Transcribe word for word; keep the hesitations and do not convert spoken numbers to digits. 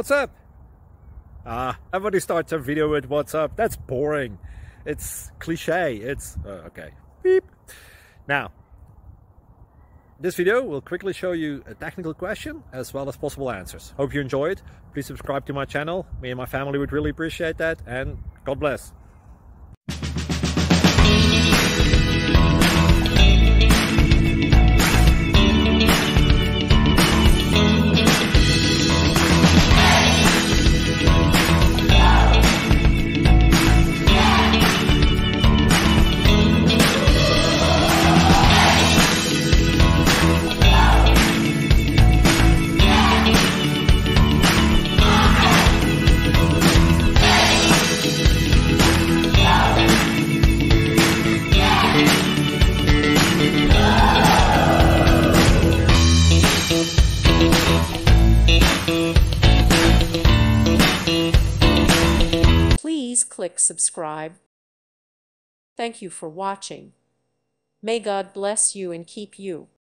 What's up? Ah, everybody starts a video with what's up. That's boring. It's cliche. It's uh, okay. Beep. Now, this video will quickly show you a technical question as well as possible answers. Hope you enjoy it. Please subscribe to my channel. Me and my family would really appreciate that, and God bless. Please click subscribe. Thank you for watching. May God bless you and keep you.